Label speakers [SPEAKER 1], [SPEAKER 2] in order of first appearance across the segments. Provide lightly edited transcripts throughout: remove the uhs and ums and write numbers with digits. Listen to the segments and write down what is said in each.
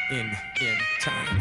[SPEAKER 1] in time.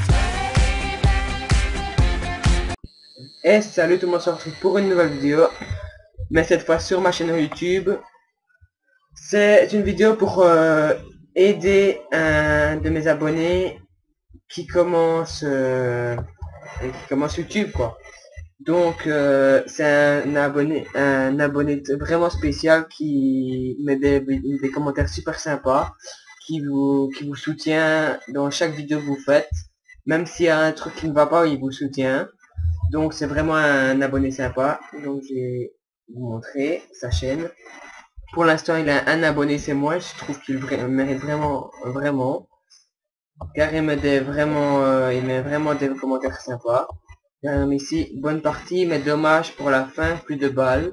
[SPEAKER 2] Et salut tout le monde, on se retrouve pour une nouvelle vidéo, mais cette fois sur ma chaîne YouTube. C'est une vidéo pour aider un de mes abonnés qui commence YouTube quoi. Donc c'est un abonné vraiment spécial qui met des commentaires super sympas, qui vous soutient dans chaque vidéo que vous faites, même s'il y a un truc qui ne va pas, il vous soutient. Donc c'est vraiment un abonné sympa. Donc je vais vous montrer sa chaîne. Pour l'instant il a un abonné, c'est moi. Je trouve qu'il mérite vraiment. Car il met vraiment des commentaires sympas. Ici, bonne partie, mais dommage pour la fin, plus de balles.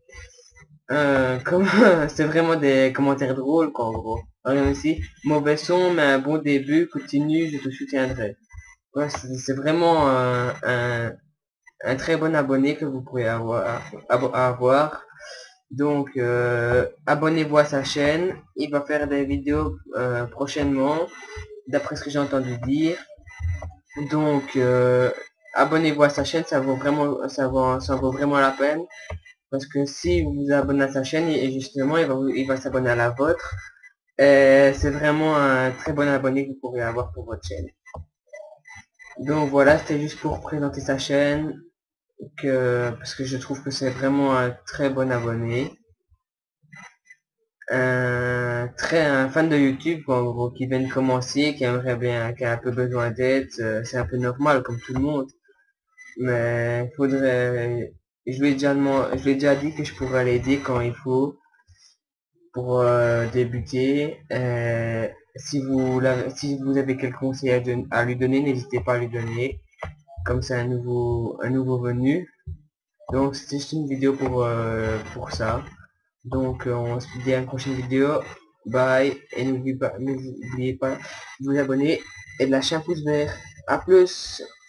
[SPEAKER 2] Comme c'est vraiment des commentaires drôles quoi, en gros. Regarde ici, mauvais son, mais un bon début, continue, je te soutiendrai. Ouais, c'est vraiment un très bon abonné que vous pouvez avoir. Donc abonnez-vous à sa chaîne, il va faire des vidéos prochainement, d'après ce que j'ai entendu dire. Donc abonnez-vous à sa chaîne, ça vaut vraiment la peine, parce que si vous vous abonnez à sa chaîne, et justement il va s'abonner à la vôtre, et c'est vraiment un très bon abonné que vous pourrez avoir pour votre chaîne. Donc voilà, c'était juste pour présenter sa chaîne, parce que je trouve que c'est vraiment un très bon abonné, un fan de YouTube quoi, en gros, qui vient de commencer, qui aimerait bien, qui a un peu besoin d'aide. C'est un peu normal comme tout le monde, mais il faudrait, je lui ai déjà dit que je pourrais l'aider quand il faut pour débuter. Si vous avez quelques conseils à lui donner, n'hésitez pas à lui donner, comme c'est un nouveau venu. Donc c'était juste une vidéo pour ça. Donc on se dit à une prochaine vidéo. Bye. Et n'oubliez pas de vous abonner et de lâcher un pouce vert. À plus.